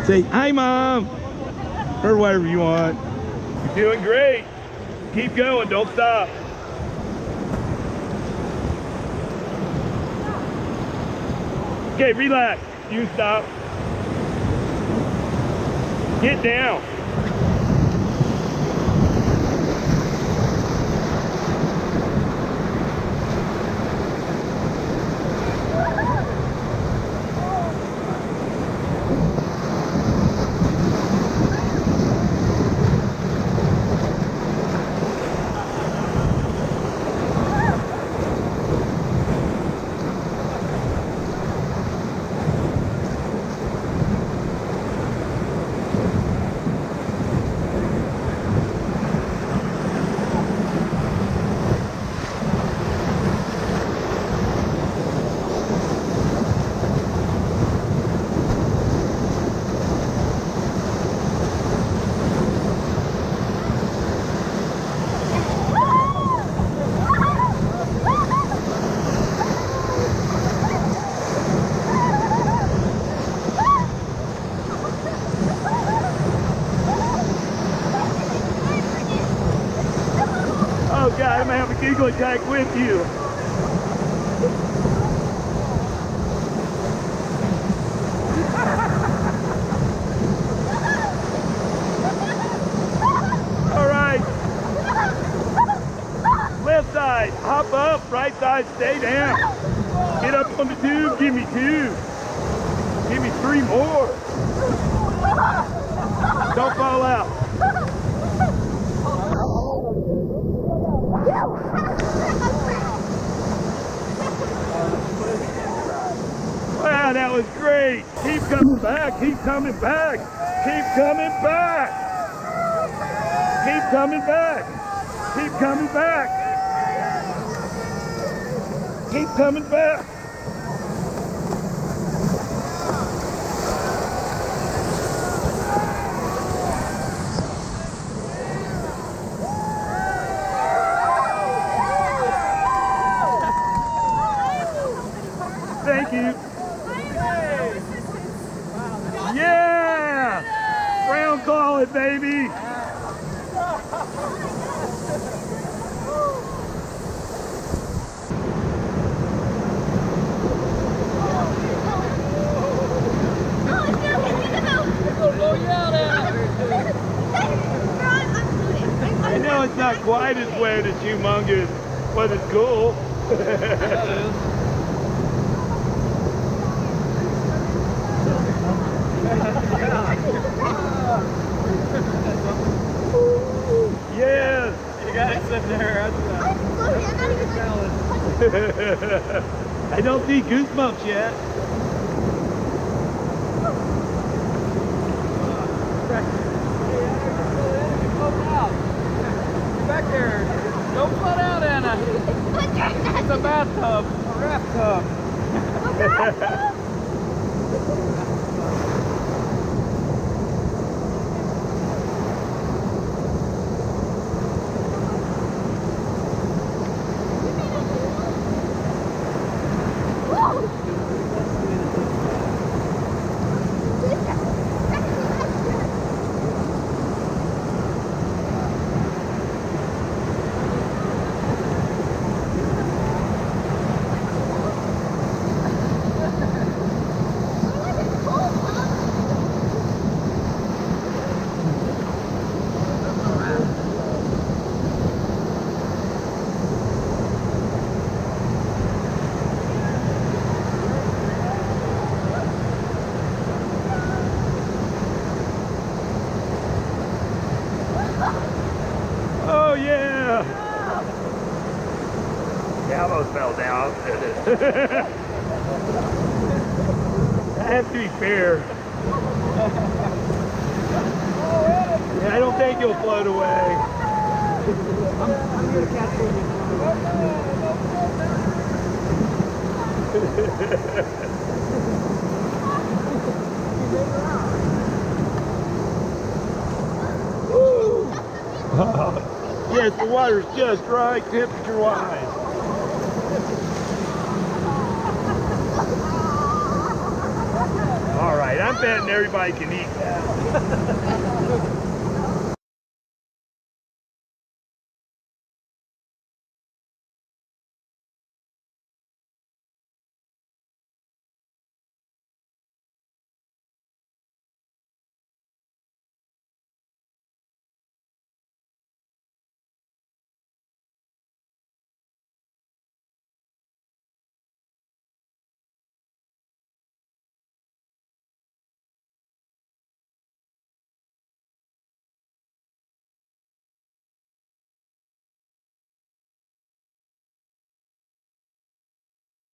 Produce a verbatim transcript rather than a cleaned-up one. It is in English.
Say, hi, Mom, or whatever you want. You're doing great. Keep going, don't stop. Okay, relax. You stop. Get down. Oh God, I'm gonna have a giggle attack with you. All right. Left side, hop up. Right side, stay down. Get up on the tube, give me two. Give me three more. Don't fall out. Wow, that was great. Keep coming back, keep coming back, keep coming back. Keep coming back, keep coming back. Keep coming back. Thank you. Yeah! Brown call it, baby. I know it's not quite as wet as Humongous, but it's cool. Yes! You got it sitting there. I'm floating. I'm not even balance. I don't see goosebumps yet. Back there. Don't float out, Anna. It's a bathtub. A raft tub. A raft tub? Oh yeah! Yeah, I almost fell down. That has to be fair. Yeah, I don't think you'll float away. I'm, I'm here to catch you. Yes, the water's just right, temperature-wise. All right. right, I'm betting everybody can eat that.